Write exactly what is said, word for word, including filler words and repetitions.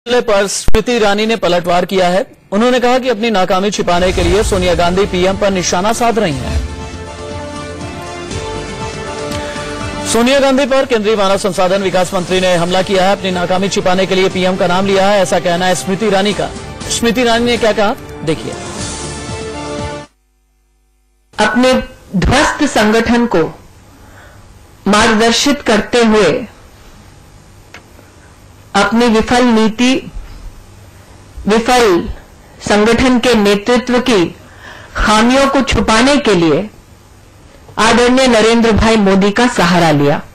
पर स्मृति ईरानी ने पलटवार किया है। उन्होंने कहा कि अपनी नाकामी छिपाने के लिए सोनिया गांधी पीएम पर निशाना साध रही हैं। सोनिया गांधी पर केंद्रीय मानव संसाधन विकास मंत्री ने हमला किया है। अपनी नाकामी छिपाने के लिए पीएम का नाम लिया है, ऐसा कहना है स्मृति ईरानी का। स्मृति ईरानी ने क्या कहा, देखिए। अपने ध्वस्त संगठन को मार्गदर्शित करते हुए अपनी विफल नीति, विफल संगठन के नेतृत्व की खामियों को छुपाने के लिए आदरणीय नरेंद्र भाई मोदी का सहारा लिया।